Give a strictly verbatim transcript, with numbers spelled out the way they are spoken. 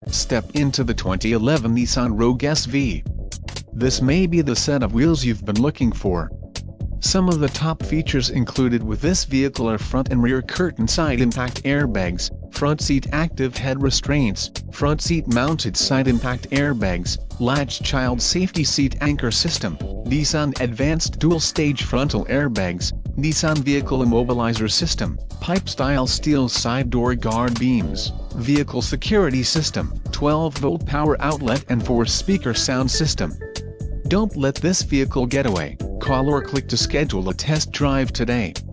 Step into the twenty eleven Nissan Rogue S V. This may be the set of wheels you've been looking for. Some of the top features included with this vehicle are front and rear curtain side impact airbags, front seat active head restraints, front seat mounted side impact airbags, latch child safety seat anchor system, Nissan advanced dual stage frontal airbags, Nissan vehicle immobilizer system, pipe style steel side door guard beams, vehicle security system, twelve volt power outlet and four speaker sound system. Don't let this vehicle get away. Call or click to schedule a test drive today.